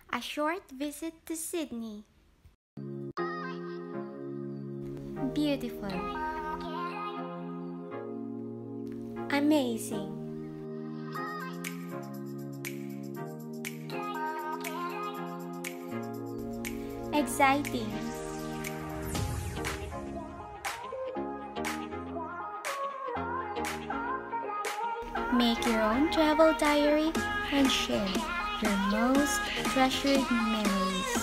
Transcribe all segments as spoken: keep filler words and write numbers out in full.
A short visit to Sydney. Beautiful. Amazing. Exciting. Make your own travel diary and share your most treasured memories.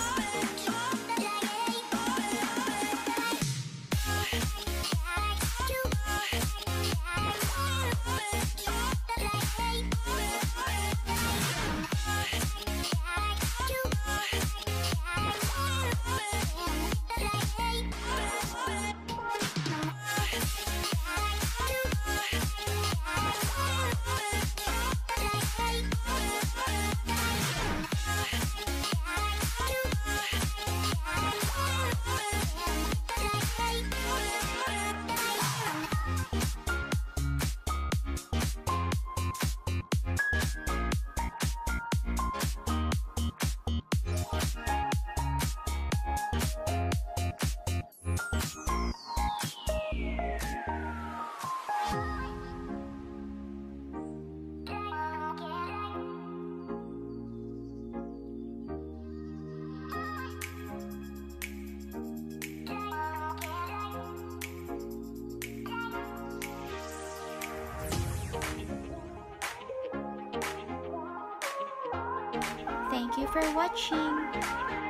Thank you for watching.